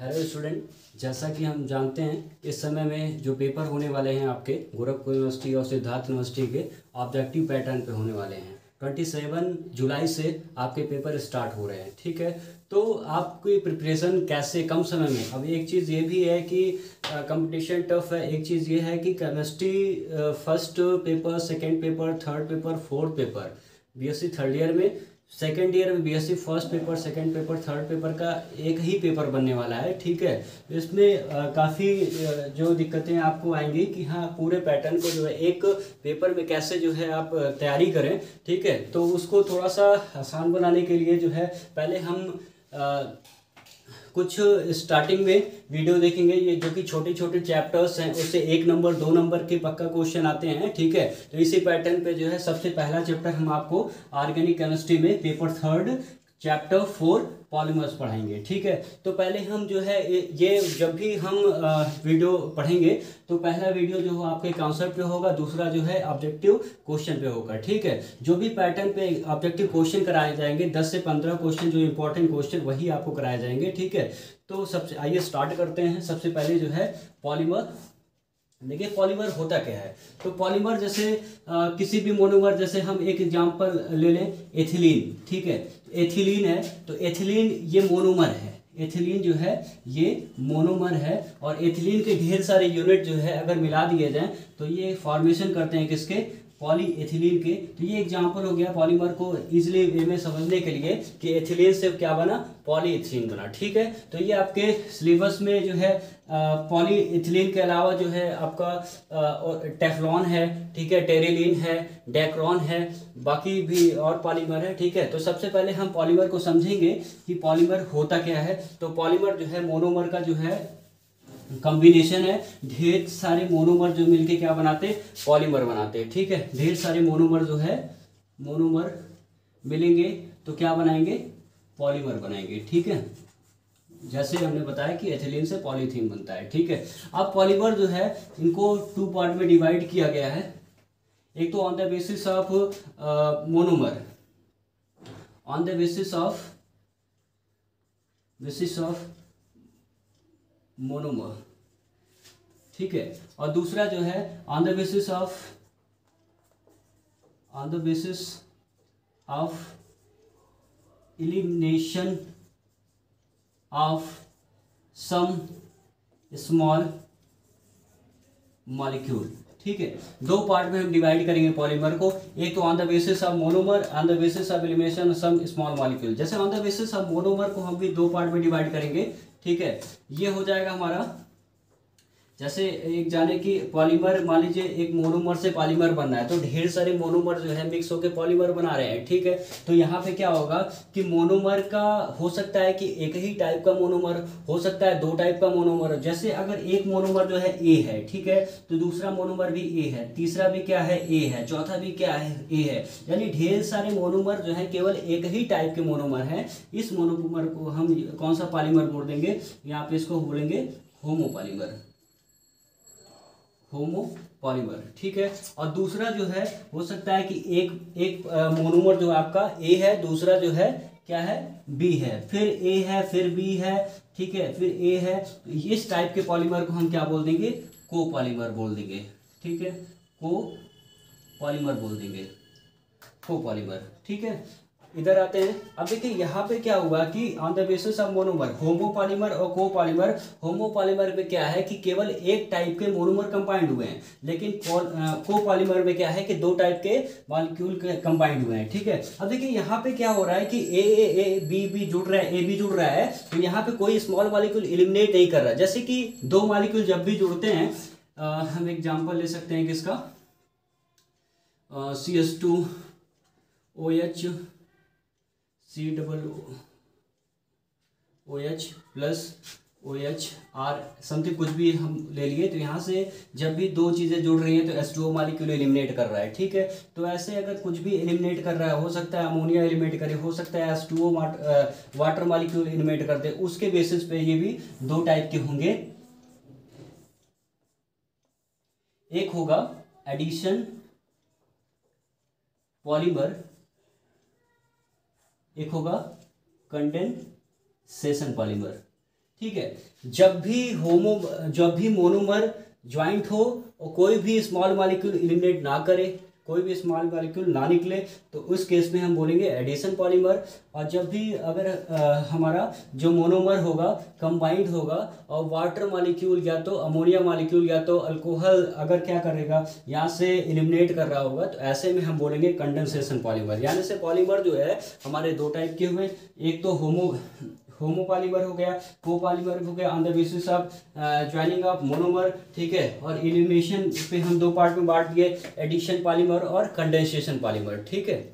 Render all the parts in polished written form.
Hello student, जैसा कि हम जानते हैं इस समय में जो पेपर होने वाले हैं आपके गोरखपुर यूनिवर्सिटी और सिद्धार्थ यूनिवर्सिटी के ऑब्जेक्टिव पैटर्न पे होने वाले हैं। 27 जुलाई से आपके पेपर स्टार्ट हो रहे हैं। ठीक है, तो आपकी प्रिपरेशन कैसे कम समय में। अब एक चीज़ ये भी है कि कंपटीशन टफ है। एक चीज़ ये है कि chemistry first paper, second paper, third paper, fourth paper BSc third year में, सेकेंड ईयर में BSc first paper, second paper, third paper का एक ही पेपर बनने वाला है। ठीक है, तो इसमें काफ़ी जो दिक्कतें आपको आएंगी कि हाँ पूरे पैटर्न को जो है एक पेपर में कैसे जो है आप तैयारी करें। ठीक है, तो उसको थोड़ा सा आसान बनाने के लिए जो है पहले हम कुछ स्टार्टिंग में वीडियो देखेंगे। ये जो कि छोटे छोटे चैप्टर्स हैं उससे 1 नंबर 2 नंबर के पक्का क्वेश्चन आते हैं। ठीक है, तो इसी पैटर्न पे जो है सबसे पहला चैप्टर हम आपको ऑर्गेनिक केमिस्ट्री में पेपर थर्ड चैप्टर 4 पॉलीमर्स पढ़ाएंगे। ठीक है, तो पहले हम जो है ये जब भी हम वीडियो पढ़ेंगे तो पहला वीडियो जो हो आपके कॉन्सेप्ट पे होगा, दूसरा जो है ऑब्जेक्टिव क्वेश्चन पे होगा। ठीक है, जो भी पैटर्न पे ऑब्जेक्टिव क्वेश्चन कराए जाएंगे 10 से 15 क्वेश्चन जो इंपॉर्टेंट क्वेश्चन वही आपको कराए जाएंगे। ठीक है, तो सबसे आइए स्टार्ट करते हैं। सबसे पहले जो है पॉलीमर। देखिए पॉलीमर होता क्या है। तो पॉलीमर जैसे किसी भी मोनोमर, जैसे हम एक एग्जांपल ले लें एथिलीन। ठीक है, एथिलीन है तो एथिलीन ये मोनोमर है। एथिलीन जो है ये मोनोमर है और एथिलीन के ढेर सारे यूनिट जो है अगर मिला दिए जाएं तो ये फॉर्मेशन करते हैं किसके, पॉली एथिलीन के। तो ये एग्जांपल हो गया पॉलीमर को इजीली वे में समझने के लिए कि एथिलीन से क्या बना, पॉली एथिलीन बना। ठीक है, तो ये आपके सिलेबस में जो है पॉली एथिलीन के अलावा जो है आपका टेफ्लॉन है, ठीक है, टेरिलीन है, डेक्रॉन है, बाकी भी और पॉलीमर है। ठीक है, तो सबसे पहले हम पॉलीमर को समझेंगे कि पॉलीमर होता क्या है। तो पॉलीमर जो है मोनोमर का जो है कॉम्बिनेशन है। ढेर सारे मोनोमर जो मिलके क्या बनाते, पॉलीमर बनाते हैं। ठीक है, ढेर सारे मोनोमर जो है मोनोमर मिलेंगे तो क्या बनाएंगे, पॉलीमर बनाएंगे। ठीक है, जैसे हमने बताया कि एथिलीन से पॉलीथीन बनता है। ठीक है, अब पॉलीमर जो है इनको 2 पार्ट में डिवाइड किया गया है। एक तो on the basis of monomer, on the basis of monomer. ठीक है, और दूसरा जो है on the basis of elimination of some small molecule. ठीक है, 2 पार्ट में हम डिवाइड करेंगे पॉलीमर को। एक तो on the basis of monomer, on the basis of elimination of some small molecule. जैसे on the basis of monomer को हम भी 2 पार्ट में डिवाइड करेंगे। ठीक है, ये हो जाएगा हमारा, जैसे एक जाने की पॉलीमर, मान लीजिए एक मोनोमर से पॉलीमर बनना है तो ढेर सारे मोनोमर जो है मिक्स होकर पॉलीमर बना रहे हैं। ठीक है, तो यहाँ पे क्या होगा कि मोनोमर का हो सकता है कि एक ही टाइप का मोनोमर हो सकता है, 2 टाइप का मोनोमर। जैसे अगर एक मोनोमर जो है ए है, ठीक है, तो दूसरा मोनोमर भी ए है, तीसरा भी क्या है, ए है, चौथा भी क्या है, ए है। यानी ढेर सारे मोनोमर जो है केवल एक ही टाइप के मोनोमर हैं। इस मोनोमर को हम कौन सा पॉलीमर बोल देंगे, यहाँ पे इसको बोलेंगे होमोपॉलीमर, होमोपॉलीमर। ठीक है, और दूसरा जो है हो सकता है कि एक मोनोमर जो आपका ए है, दूसरा जो है क्या है, बी है, फिर ए है, फिर बी है, ठीक है, फिर ए है। तो इस टाइप के पॉलीमर को हम क्या बोल देंगे, कोपॉलीमर बोल देंगे। ठीक है, कोपॉलीमर बोल देंगे, कोपॉलीमर। ठीक है, इधर आते हैं। अब देखिए यहाँ पे क्या हुआ कि on the basis of monomer, homopolymer और कोपॉलीमर। होमोपॉलीमर में क्या है कि केवल एक टाइप के मोनोमर कंबाइंड हुए हैं, लेकिन कोपॉलीमर में क्या है कि 2 टाइप के मॉलिक्यूल कंबाइंड हुए हैं। ठीक है, अब देखिए यहाँ पे क्या हो रहा है कि ए बी जुड़ रहा है, ए बी जुड़ रहा है, तो यहाँ पे कोई स्मॉल मॉलिक्यूल एलिमिनेट नहीं कर रहा है। जैसे कि 2 मॉलिक्यूल जब भी जुड़ते हैं, हम एग्जाम्पल ले सकते हैं किसका, CH2OH COOH plus OH R something कुछ भी हम ले लिए, तो यहाँ से जब भी 2 चीज़ें जुड़ रही हैं तो H2O मॉलिक्यूल एलिमिनेट कर रहा है। ठीक है, तो ऐसे अगर कुछ भी एलिमिनेट कर रहा है, हो सकता है अमोनिया एलिमिनेट करे, हो सकता है H2O वाटर मॉलिक्यूल एलिमिनेट कर दे, उसके बेसिस पे ये भी 2 टाइप के होंगे। एक होगा एडिशन पॉलीमर, एक होगा कंडेंसेशन पॉलीमर। ठीक है। जब भी मोनोमर ज्वाइंट हो और कोई भी स्मॉल मॉलिक्यूल एलिमिनेट ना करे, कोई भी स्मॉल मॉलिक्यूल ना निकले, तो उस केस में हम बोलेंगे एडिशन पॉलीमर। और जब भी अगर हमारा जो मोनोमर होगा कंबाइंड होगा और वाटर मॉलिक्यूल या तो अमोनिया मॉलिक्यूल या तो अल्कोहल अगर क्या करेगा यहाँ से एलिमिनेट कर रहा होगा, तो ऐसे में हम बोलेंगे कंडेंसेशन पॉलीमर। यानी से पॉलीमर जो है हमारे दो टाइप के हुए, एक तो होमो पॉलीमर हो गया, को पॉलीमर हो गया on the basis of joining of monomer, ठीक है। और एलिमिनेशन पे हम दो पार्ट में बांट दिए, एडिशन पॉलीमर और कंडेंसेशन पॉलीमर, ठीक है।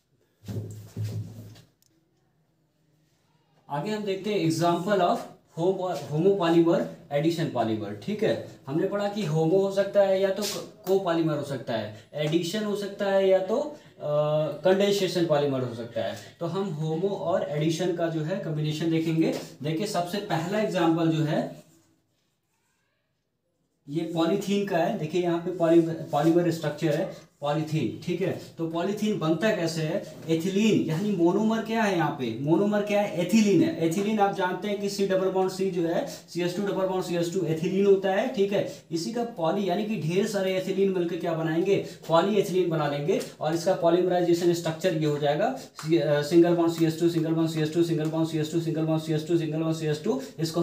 आगे हम देखते हैं example of homo polymer, addition polymer, ठीक है। हमने पढ़ा कि होमो हो सकता है या तो को पॉलीमर हो सकता है, एडिशन हो सकता है या तो कंडेंसेशन पॉलीमर हो सकता है। तो हम होमो और एडिशन का जो है कॉम्बिनेशन देखेंगे। देखिए सबसे पहला एग्जांपल जो है ये पॉलीथीन का है। देखिए यहाँ पे पॉलीमर स्ट्रक्चर है पॉलीथीन, ठीक है। तो पॉलीथीन बनता कैसे है, एथिलीन, यानी मोनोमर क्या है यहाँ पे, मोनोमर क्या है, एथिलीन है। एथिलीन आप जानते हैं कि C डबल बॉन्ड C जो है CH2 double bond CH2 ethylene होता है, ठीक है। इसी का पॉली यानी कि ढेर सारे एथिलीन मिलकर क्या बनाएंगे, पॉली एथिलीन बना लेंगे और इसका पॉलीमराइजेशन स्ट्रक्चर ये हो जाएगा single bond CH2 single bond CH2 single bond CH2 single bond CH2 single bond CH2। इसको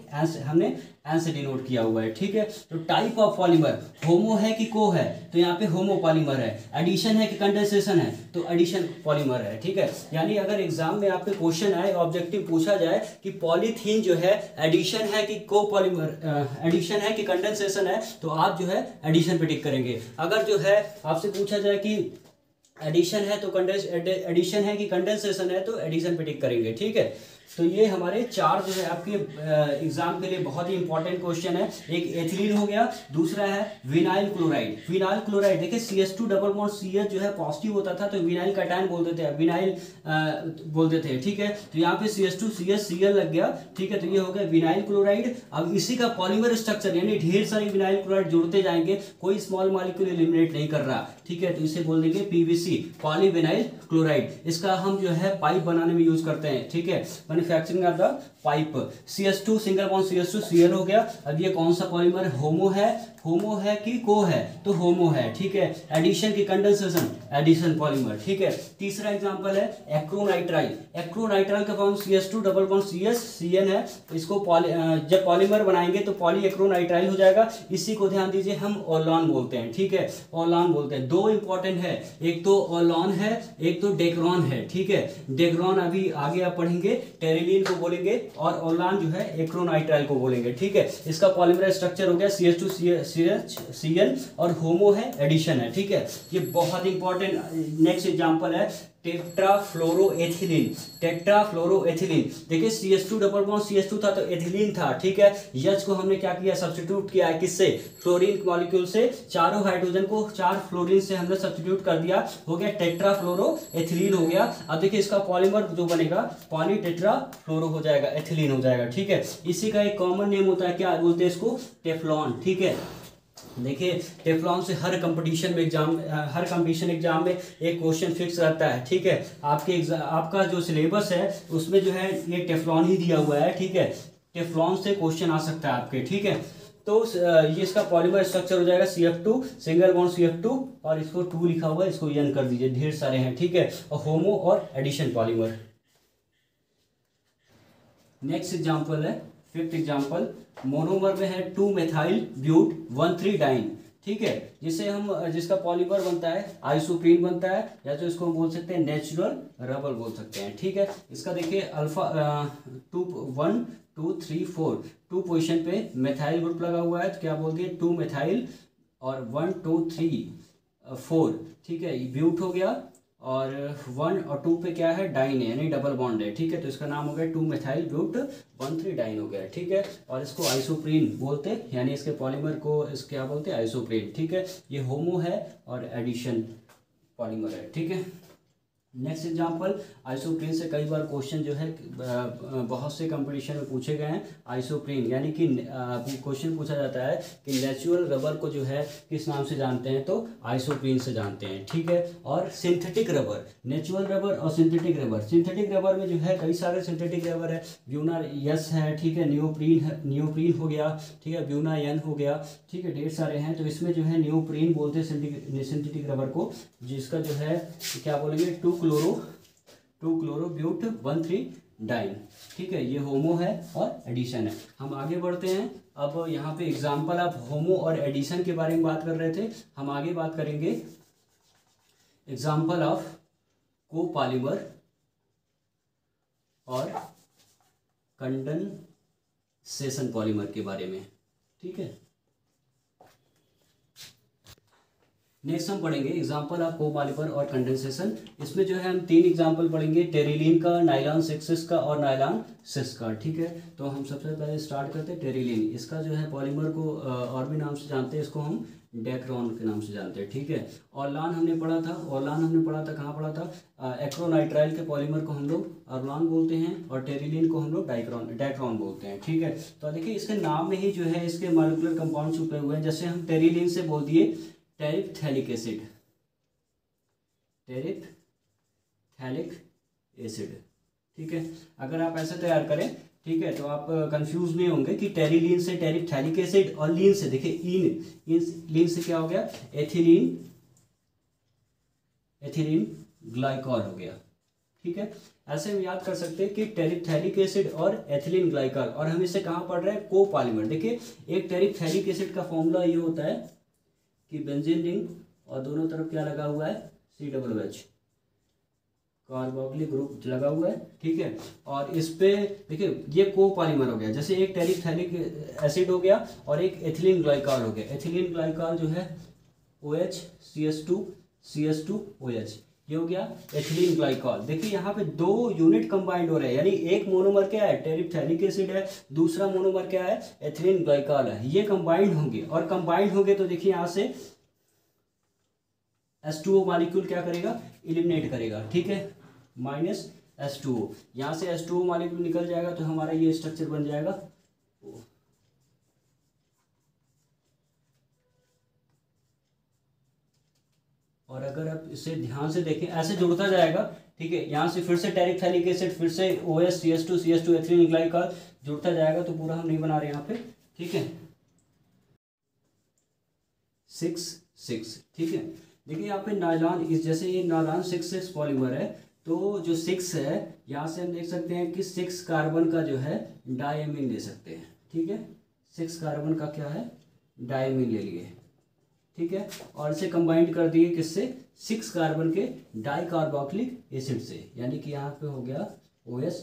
हमने एन से डिनोट किया हुआ है, ठीक है। तो टाइप ऑफ पॉलीमर होमो है कि को है, तो यहाँ पे होमो पॉलीमर है। एडिशन है कि कंडेंसेशन है, तो एडिशन पॉलीमर है, ठीक है। यानी अगर एग्जाम में आपके क्वेश्चन आए, ऑब्जेक्टिव पूछा जाए कि पॉलीथीन जो है एडिशन है कि को पॉलीमर, एडिशन है कि कंडेंसेशन है, तो आप जो है एडिशन पे टिक करेंगे। अगर जो है आपसे पूछा जाए कि एडिशन है तो एडिशन है कि कंडेंसेशन है, तो एडिशन पे टिक करेंगे, ठीक है। तो ये हमारे चार जो है आपके एग्जाम के लिए बहुत ही इंपॉर्टेंट क्वेश्चन है। एक एथिलीन हो गया, दूसरा है विनाइल क्लोराइड। विनाइल क्लोराइड देखिए CH2 डबल बॉन्ड CH जो है पॉजिटिव होता था तो विनाइल कैटायन बोलते थे, विनाइल बोलते थे, ठीक है। तो यहाँ पे CH2 CH Cl लग गया, ठीक है। तो ये हो गया विनाइल क्लोराइड। अब इसी का पॉलीमर स्ट्रक्चर यानी ढेर सारे विनाइल क्लोराइड जोड़ते जाएंगे, कोई स्मॉल मॉलिक्यूल एलिमिनेट नहीं कर रहा, ठीक है। तो इसे बोल देंगे PVC, पॉलीविनाइल क्लोराइड। इसका हम जो है पाइप बनाने में यूज करते हैं, ठीक है, manufacturing of the pipe. CH2 single bond CH2 Cl हो गया। अब ये कौन सा पॉलीमर, होमो है कि को है, तो होमो है, ठीक है। एडिशन की कंडेंसेशन, एडिशन पॉलीमर, ठीक है। तीसरा एग्जांपल है एक्रोनाइट्राइल। एक्रोनाइट्राइल का form CH2 double bond CH Cn है। इसको जब पॉलीमर बनाएंगे तो पॉली एक्रोनाइट्राइल हो जाएगा। इसी को ध्यान दीजिए हम ओलॉन बोलते हैं, ठीक है, ओलॉन बोलते हैं। दो इंपॉर्टेंट है, एक तो ओलॉन है, एक तो डेक्रोन है, ठीक है। डेक्रोन अभी आगे आप पढ़ेंगे, टेरिलीन को बोलेंगे और ओलॉन जो है एक्रोनाइट्राइल को बोलेंगे, ठीक है। इसका पॉलीमर स्ट्रक्चर हो गया CH2 Cl और होमो है, एडिशन है, ठीक है। ये बहुत इंपॉर्टेंट नेक्स्ट एग्जांपल है टेट्राफ्लोरोएथिलीन। टेट्राफ्लोरोएथिलीन देखिए CH2 डबल बॉन्ड CH2 था तो एथिलीन था, ठीक है। H को हमने क्या किया, सब्स्टिट्यूट किया है किससे, फ्लोरीन मॉलिक्यूल से। चारों हाइड्रोजन को 4 फ्लोरीन से हमने सब्स्टिट्यूट कर दिया, हो गया टेट्राफ्लोरोएथिलीन हो गया। अब देखिए इसका पॉलीमर जो बनेगा पॉली टेट्राफ्लोरो हो जाएगा, एथिलीन हो जाएगा, ठीक है। इसी का एक कॉमन नेम होता है, क्या बोलते हैं इसको, टेफ्लॉन, ठीक है। देखिए टेफ्लॉन से हर कंपटीशन एग्जाम में एक क्वेश्चन फिक्स रहता है, ठीक है। आपका जो सिलेबस है उसमें जो है ये टेफ्लॉन ही दिया हुआ है, ठीक है। टेफ्लॉन से क्वेश्चन आ सकता है आपके, ठीक है। तो ये इसका पॉलीमर स्ट्रक्चर हो जाएगा CF2 सिंगल बॉन्ड CF2 और इसको 2 लिखा हुआ है, इसको N कर दीजिए, ढेर सारे हैं, ठीक है। और होमो और एडिशन पॉलीमर। नेक्स्ट एग्जांपल है, फिफ्थ एग्जांपल, मोनोमर में है 2 मेथाइल ब्यूट 1,3 डाइन, ठीक है। जिसका पॉलीमर बनता है आइसोप्रीन बनता है, या तो इसको हम बोल सकते हैं नेचुरल रबर बोल सकते हैं, ठीक है। इसका देखिए अल्फा 1 2 3 4 2 पोजीशन पे मेथाइल ग्रुप लगा हुआ है, तो क्या बोल दिए 2 मेथाइल और 1 2 3 4, ठीक है। ब्यूट हो गया और 1 और 2 पे क्या है, डाइन है यानी डबल बॉन्ड है, ठीक है। तो इसका नाम हो गया 2 मेथाइल ब्यूट 1,3 डाइन हो गया, ठीक है। और इसको आइसोप्रीन बोलते हैं, यानी इसके पॉलीमर को क्या बोलते हैं, आइसोप्रीन, ठीक है। ये होमो है और एडिशन पॉलीमर है, ठीक है। नेक्स्ट एग्जांपल, आइसोप्रीन से कई बार क्वेश्चन जो है बहुत से कंपटीशन में पूछे गए हैं। आइसोप्रीन यानी कि क्वेश्चन पूछा जाता है कि नेचुरल रबर को जो है किस नाम से जानते हैं, तो आइसोप्रीन से जानते हैं, ठीक है। और सिंथेटिक रबर, नेचुरल रबर और सिंथेटिक रबर, सिंथेटिक रबर में जो है कई सारे सिंथेटिक रबर है, ब्यूना यस है, ठीक है, नियोप्रीन हो गया, ठीक है, ब्यूना यन हो गया, ठीक है, ढेर सारे हैं। तो इसमें जो है नियोप्रीन बोलते हैं सिंथेटिक रबर को, जिसका जो है क्या बोलेंगे, 2-क्लोरो-ब्यूट 1,3 डाइन, ठीक है, ये होमो है और एडिशन है। हम आगे बढ़ते हैं। अब यहाँ पे एग्जाम्पल ऑफ होमो और एडिशन के बारे में बात कर रहे थे, हम आगे बात करेंगे एग्जाम्पल ऑफ कोपॉलीमर और कंडेंसेशन पॉलीमर के बारे में, ठीक है। नेक्स्ट हम पढ़ेंगे एग्जाम्पल ऑफ कोपॉलीमर और कंडेंसेशन। इसमें जो है हम 3 एग्जाम्पल पढ़ेंगे, टेरिलीन का, नायलॉन 6 का और नायलॉन 6 का, ठीक है। तो हम सबसे पहले स्टार्ट करते हैं टेरिलीन। इसका जो है पॉलीमर को और भी नाम से जानते हैं, इसको हम डेक्रॉन के नाम से जानते हैं, ठीक है। ऑरलान हमने पढ़ा था, कहाँ पढ़ा था, एक्रोनाइट्राइल के पॉलीमर को हम लोग ऑरलान बोलते हैं और टेरिलीन को हम लोग डेक्रॉन बोलते हैं, ठीक है। तो देखिए इसके नाम में ही जो है इसके मॉलिक्यूलर कंपाउंड छुपे हुए हैं। जैसे हम टेरिलीन से बोल दिए टेरिप्थैलिक एसिड, ठीक है। अगर आप ऐसे तैयार करें, ठीक है, तो आप कंफ्यूज नहीं होंगे कि टेरिलीन से टेरिप्थैलिक एसिड और लीन से, देखिए लीन से क्या हो गया, एथिलीन ग्लाइकॉल हो गया, ठीक है। ऐसे हम याद कर सकते हैं कि टेरिप्थैलिक एसिड और एथिलीन ग्लाइकॉल, और हम इसे कहाँ पढ़ रहे हैं, कोपॉलीमर। देखिए एक टेरिप्थैलिक एसिड का फॉर्मूला ये होता है कि बेंजीन रिंग और दोनों तरफ क्या लगा हुआ है, COOH, कार्बोक्सिलिक ग्रुप लगा हुआ है, ठीक है। और इस पे देखिए ये कोपॉलीमर हो गया, जैसे एक टेरिप्थैलिक एसिड हो गया और एक एथिलीन ग्लाइकॉल हो गया। एथिलीन ग्लाइकॉल जो है OH CH2OH, ये हो गया एथिलीन ग्लाइकॉल। देखिए यहाँ पे 2 यूनिट कंबाइंड हो रहे हैं, यानी एक मोनोमर क्या है, टेरिप्थैलिक एसिड है, दूसरा मोनोमर क्या है, एथिलीन ग्लाइकॉल है। ये कंबाइंड होंगे, और कंबाइंड होंगे तो देखिए यहाँ से H2O मॉलिक्यूल क्या करेगा, एलिमिनेट करेगा, ठीक है, -H2O। यहाँ से H2O मॉलिक्यूल निकल जाएगा तो हमारा ये स्ट्रक्चर बन जाएगा O। और अगर आप इसे ध्यान से देखें, ऐसे जुड़ता जाएगा, ठीक है। यहाँ से फिर से टेरिप्थैलिक एसिड, फिर से OH CH2 एथिलीन ग्लाइकॉल जुड़ता जाएगा, तो पूरा हम नहीं बना रहे यहाँ पे, ठीक है। 6 ठीक है। देखिए यहाँ पे नायलॉन, जैसे ये नायलॉन 6 पॉलीमर है, तो जो 6 है यहाँ से हम देख सकते हैं कि 6 कार्बन का जो है डायमीन ले सकते हैं, ठीक है। 6 कार्बन का क्या है, डायमीन ले लिए, ठीक है। और इसे कंबाइंड कर दिए किससे, 6 कार्बन के डाइकार्बोक्सिलिक एसिड से, यानी कि यहाँ पे हो गया OH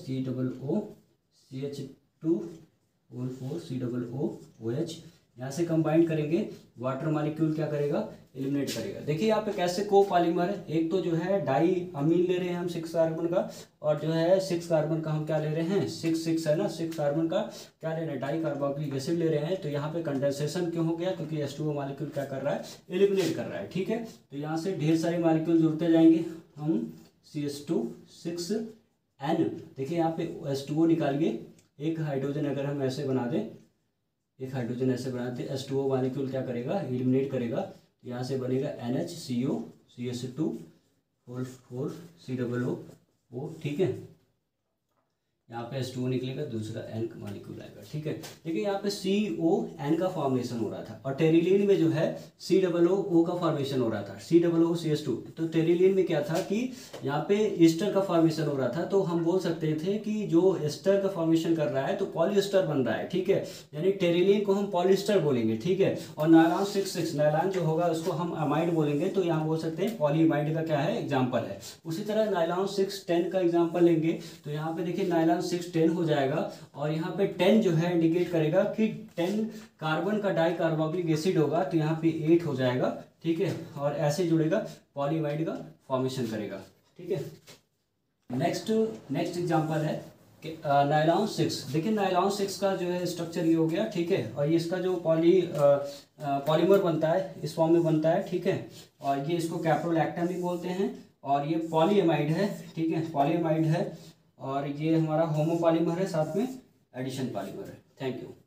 COOH। यहाँ से कंबाइंड करेंगे, वाटर मॉलिक्यूल क्या करेगा, एलिमिनेट करेगा। देखिए यहाँ पे कैसे कोपॉलीमर है, एक तो जो है डाई अमीन ले रहे हैं हम 6 कार्बन का, और जो है 6 कार्बन का हम क्या ले रहे हैं, 6 है ना, 6 कार्बन का क्या ले रहे हैं, डाई कार्बोक्सिलिक एसिड ले रहे हैं। तो यहाँ पे कंडेंसेशन क्यों हो गया, क्योंकि H2O मॉलिक्यूल क्या कर रहा है, एलिमिनेट कर रहा है, ठीक है। तो यहाँ से ढेर सारे मॉलिक्यूल जुड़ते जाएंगे, हम CH2 6N, देखिए यहाँ पे H2O निकालिए, एक हाइड्रोजन अगर हम ऐसे बना दें, एक हाइड्रोजन ऐसे बनाते, H2O मॉलिक्यूल क्या करेगा, एलिमिनेट करेगा, यहाँ से बनेगा NHCO CH2 4 COO, ठीक है। यहाँ पे H2O निकलेगा, दूसरा N का मॉलिक्यूल आएगा, ठीक है। देखिए यहाँ पे CON का फॉर्मेशन हो रहा था, और टेरिलीन में जो है COO का फॉर्मेशन हो रहा था, COO CH2। तो टेरिलीन में क्या था कि यहाँ पे ईस्टर का फॉर्मेशन हो रहा था, तो हम बोल सकते थे कि जो एस्टर का फॉर्मेशन कर रहा है तो पॉलीएस्टर बन रहा है, ठीक है, यानी टेरिलीन को हम पॉलीएस्टर बोलेंगे, ठीक है। और नायलॉन 6 नायलॉन जो होगा उसको हम अमाइड बोलेंगे, तो यहाँ बोल सकते हैं पॉलीअमाइड का क्या है, एग्जाम्पल है। उसी तरह नायलॉन 6-10 का एग्जाम्पल लेंगे, तो यहाँ पे देखिए नायलॉन 6-10 हो जाएगा, और यहाँ पे 10 जो है इंडिकेट करेगा कि 10 कार्बन का डाई कार्बोक्सिलिक एसिड होगा, तो यहाँ पे 8 हो जाएगा, ठीक है। और ऐसे जुड़ेगा, पॉलीअमाइड का फॉर्मेशन करेगा, ठीक है। नेक्स्ट एग्जांपल है कि नायलॉन 6। देखिए नायलॉन 6 का जो है स्ट्रक्चर ये हो गया, ठीक है। और ये इसका जो पॉलीमर बनता है इस फॉर्म में बनता है, ठीक है। और ये इसको कैप्रोलैक्टम भी बोलते हैं, और ये पॉलीएमाइड है, ठीक है, पॉलीएमाइड है, और ये हमारा होमोपॉलीमर है, साथ में एडिशन पॉलीमर है। Thank you.